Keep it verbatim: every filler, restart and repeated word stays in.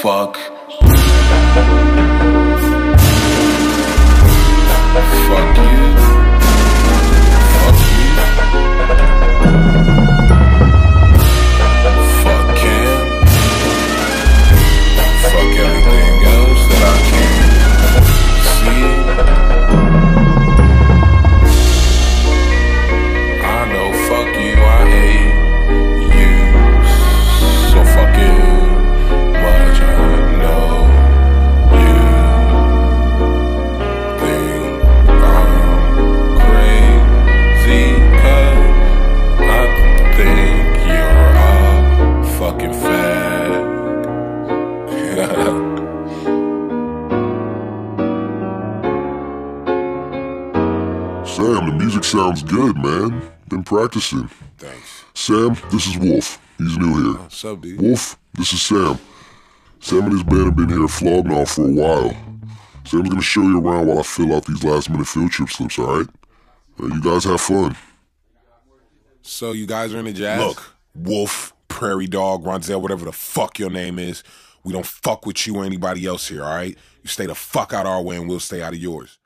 fuck. Fuck you. Fuck you. Fuck Cam. Fuck everything else that I can't see. I know, fuck you, I hate you so fucking much. I know you think I'm crazy, cause I think you're a fucking fag. Sam, the music sounds good, man. Been practicing. Thanks. Sam, this is Wolf. He's new here. What's up, dude? Wolf, this is Sam. Sam and his band have been here flogging off for a while. Sam's gonna show you around while I fill out these last minute field trip slips, alright? Uh, you guys have fun. So you guys are in the jazz? Look, Wolf, Prairie Dog, Ronzel, whatever the fuck your name is, we don't fuck with you or anybody else here, alright? You stay the fuck out our way and we'll stay out of yours.